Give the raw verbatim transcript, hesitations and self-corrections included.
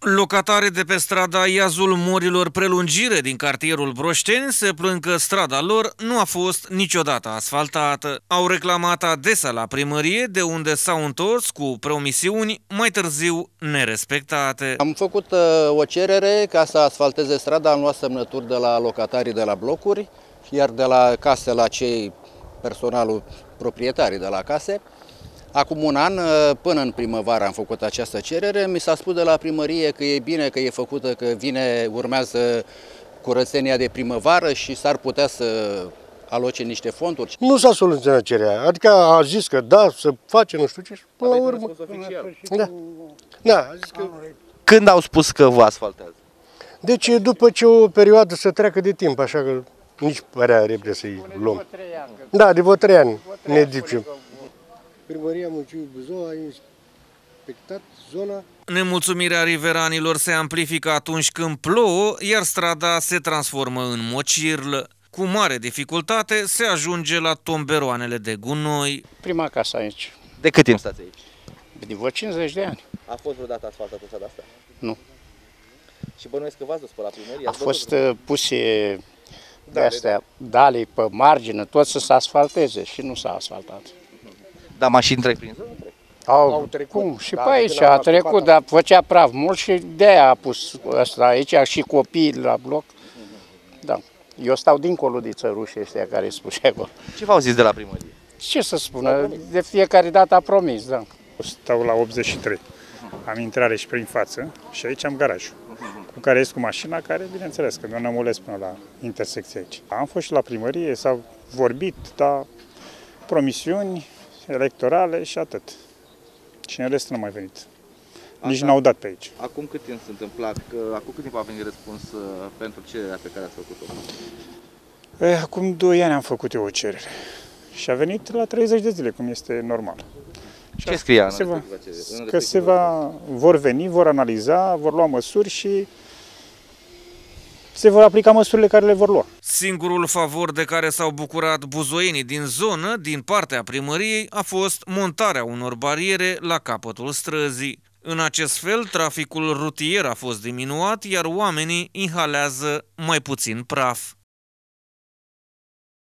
Locatarii de pe strada Iazul Morilor Prelungire din cartierul Broșteni se plâng că strada lor nu a fost niciodată asfaltată. Au reclamat adesea la primărie, de unde s-au întors cu promisiuni mai târziu nerespectate. Am făcut uh, o cerere ca să asfalteze strada, am luat semnături de la locatarii de la blocuri, iar de la case la cei personalul proprietarii de la case. Acum un an, până în primăvară am făcut această cerere, mi s-a spus de la primărie că e bine, că e făcută, că vine, urmează curățenia de primăvară și s-ar putea să aloce niște fonduri. Nu s-a soluționat cererea, adică a zis că da, să face nu știu ce și până la urmă. Da. Da, a zis că... Când au spus că vă asfaltează? Deci după ce o perioadă să treacă de timp, așa că nici părea repede să-i luăm. Da, de vreo trei ani ne zicem. Primăria municipiului Buzău a inspectat zona. Nemulțumirea riveranilor se amplifică atunci când plouă, iar strada se transformă în mocirlă. Cu mare dificultate se ajunge la tomberoanele de gunoi. Prima casă aici. De cât timp stați aici? De vreo cincizeci de ani. A fost vreodată asfaltată strada asta? Nu. Și bănuiesc că v-ați dus pe la primărie? A fost uh, puse de astea, dale pe margine, tot să se asfalteze și nu s-a asfaltat. Dar mașini trec prin zonă? Au, Au trecut. Cum? Și da, pe aici a trecut, dar făcea praf mult și de-aia a pus ăsta aici și copiii la bloc. Da. Eu stau dincolo de țărușii ăștia care spuse acolo. Ce v-au zis de la primărie? Ce să spună? De fiecare dată a promis, da. Stau la optzeci și trei. Am intrare și prin față și aici am garajul, cu care ies cu mașina, care, bineînțeles, că nu am ules până la intersecție aici. Am fost și la primărie, s-a vorbit, dar promisiuni electorale și atât. Și în rest nu a mai venit. Nici n-au dat pe aici. Acum cât timp se întâmpla? Că, acum cât timp a venit răspuns uh, pentru cererea pe care ați făcut-o? E, acum doi ani am făcut eu o cerere. Și a venit la treizeci de zile, cum este normal. Și ce scria se în va, în Că se va, vor veni, vor analiza, vor lua măsuri și se vor aplica măsurile care le vor lua. Singurul favor de care s-au bucurat buzoienii din zonă, din partea primăriei, a fost montarea unor bariere la capătul străzii. În acest fel, traficul rutier a fost diminuat, iar oamenii inhalează mai puțin praf.